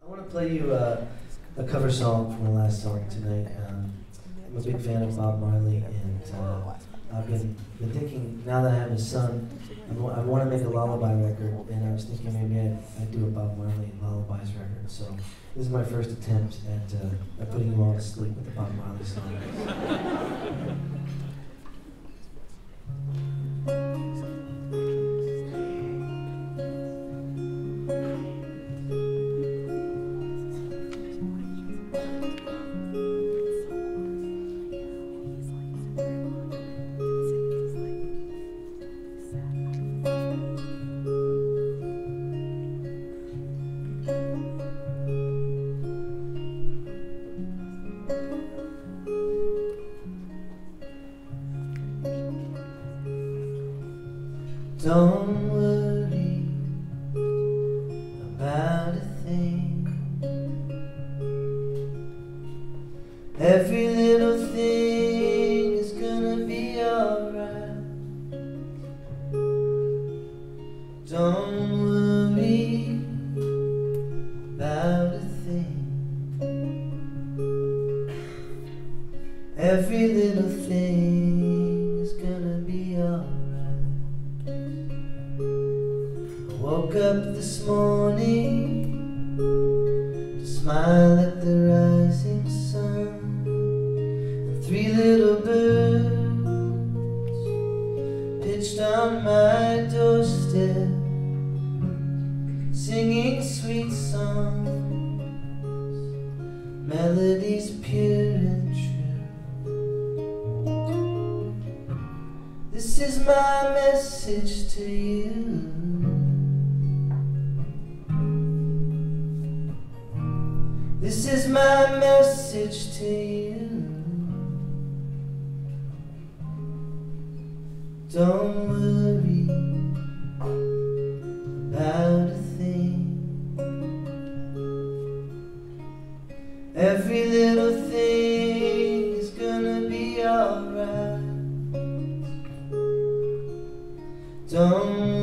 I want to play you a cover song from the last song tonight. I'm a big fan of Bob Marley, and I've been thinking, now that I have a son, I want to make a lullaby record, and I was thinking maybe I'd do a Bob Marley lullabies record. So this is my first attempt at putting you all to sleep with the Bob Marley song. Don't worry about a thing. Every little thing is gonna be alright. Don't worry about a thing. Every little thing is gonna be alright. Woke up this morning to smile at the rising sun, and three little birds pitched on my doorstep, singing sweet songs, melodies pure and true. This is my message to you. This is my message to you. Don't worry about a thing. Every little thing is gonna be alright. Don't